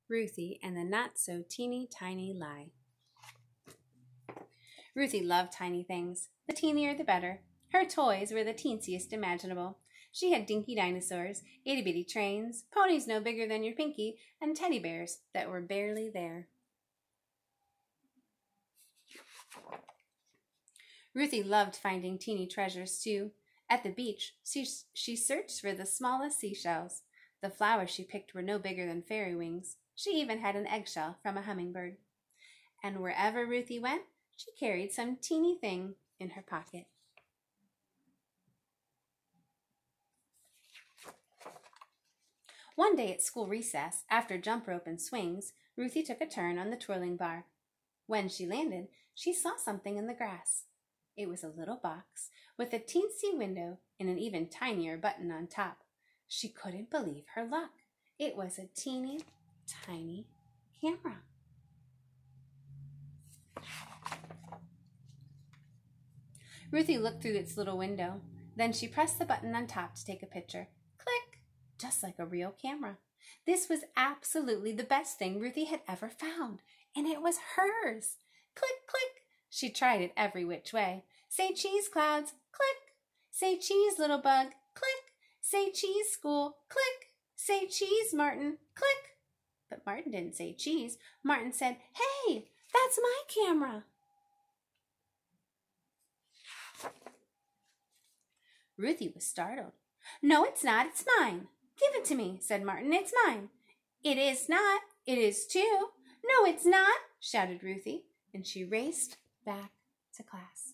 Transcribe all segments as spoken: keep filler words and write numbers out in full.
Ruthie and the Not-So-Teeny-Tiny Lie. Ruthie loved tiny things. The teenier the better. Her toys were the teensiest imaginable. She had dinky dinosaurs, itty-bitty trains, ponies no bigger than your pinky, and teddy bears that were barely there. Ruthie loved finding teeny treasures, too. At the beach, she, she searched for the smallest seashells. The flowers she picked were no bigger than fairy wings. She even had an eggshell from a hummingbird. And wherever Ruthie went, she carried some teeny thing in her pocket. One day at school recess, after jump rope and swings, Ruthie took a turn on the twirling bar. When she landed, she saw something in the grass. It was a little box with a teensy window and an even tinier button on top. She couldn't believe her luck. It was a teeny, tiny camera. Ruthie looked through its little window. Then she pressed the button on top to take a picture. Click! Just like a real camera. This was absolutely the best thing Ruthie had ever found, and it was hers. Click, click! She tried it every which way. Say cheese, clouds, click! Say cheese, little bug, click! Say cheese, school, click! Say cheese, Martin, click! But Martin didn't say cheese. Martin said, hey, that's my camera. Ruthie was startled. No, it's not, it's mine. Give it to me, said Martin, it's mine. It is not, it is too. No, it's not, shouted Ruthie, and she raced back to class.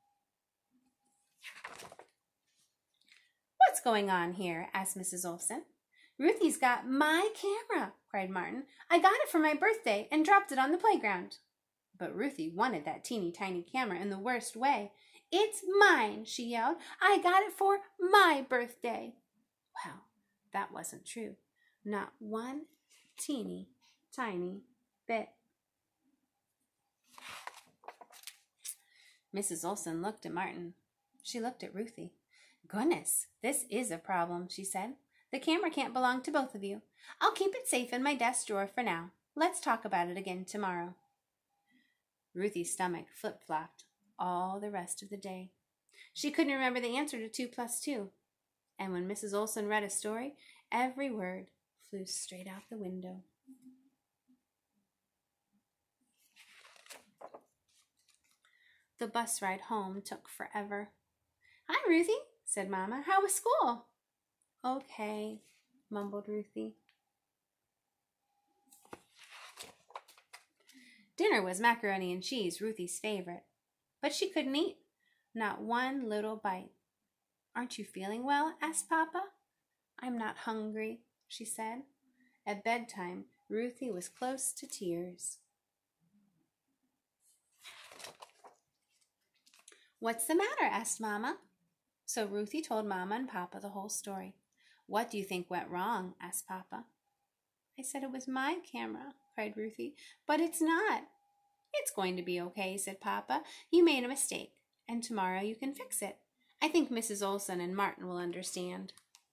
What's going on here? Asked Missus Olson. Ruthie's got my camera, cried Martin. I got it for my birthday and dropped it on the playground. But Ruthie wanted that teeny tiny camera in the worst way. It's mine, she yelled. I got it for my birthday. Well, that wasn't true. Not one teeny tiny bit. Missus Olson looked at Martin. She looked at Ruthie. Goodness, this is a problem, she said. The camera can't belong to both of you. I'll keep it safe in my desk drawer for now. Let's talk about it again tomorrow. Ruthie's stomach flip-flopped all the rest of the day. She couldn't remember the answer to two plus two. And when Missus Olson read a story, every word flew straight out the window. The bus ride home took forever. Hi, Ruthie, said Mama. How was school? Okay, mumbled Ruthie. Dinner was macaroni and cheese, Ruthie's favorite. But she couldn't eat, not one little bite. Aren't you feeling well? Asked Papa. I'm not hungry, she said. At bedtime, Ruthie was close to tears. What's the matter? Asked Mama. So Ruthie told Mama and Papa the whole story. What do you think went wrong? Asked Papa. I said it was my camera, cried Ruthie. But it's not. It's going to be okay, said Papa. You made a mistake, and tomorrow you can fix it. I think Missus Olson and Martin will understand.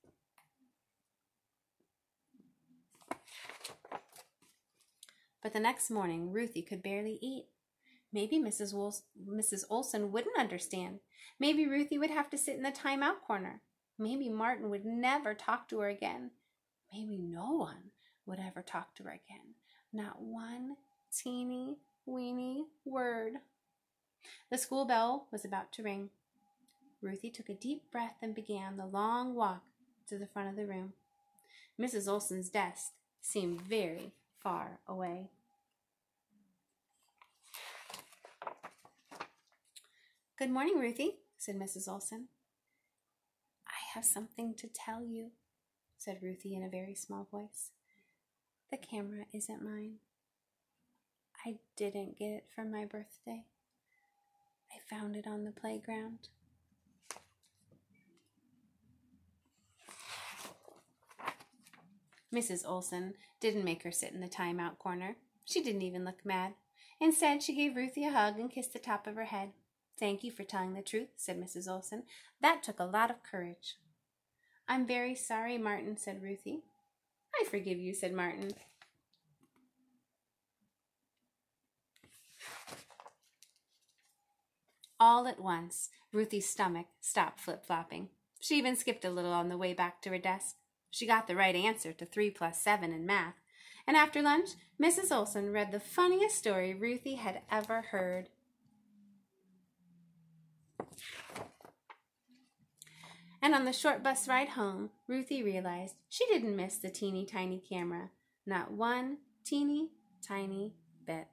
But the next morning, Ruthie could barely eat. Maybe Missus Wols- Missus Olson wouldn't understand. Maybe Ruthie would have to sit in the timeout corner. Maybe Martin would never talk to her again. Maybe no one would ever talk to her again. Not one teeny weeny word. The school bell was about to ring. Ruthie took a deep breath and began the long walk to the front of the room. Missus Olson's desk seemed very far away. Good morning, Ruthie, said Missus Olson. I have something to tell you, said Ruthie in a very small voice. The camera isn't mine. I didn't get it for my birthday. I found it on the playground. Missus Olson didn't make her sit in the timeout corner. She didn't even look mad. Instead, she gave Ruthie a hug and kissed the top of her head. Thank you for telling the truth, said Missus Olson. That took a lot of courage. I'm very sorry, Martin, said Ruthie. I forgive you, said Martin. All at once, Ruthie's stomach stopped flip-flopping. She even skipped a little on the way back to her desk. She got the right answer to three plus seven in math. And after lunch, Missus Olson read the funniest story Ruthie had ever heard. And on the short bus ride home, Ruthie realized she didn't miss the teeny tiny camera. Not one teeny tiny bit.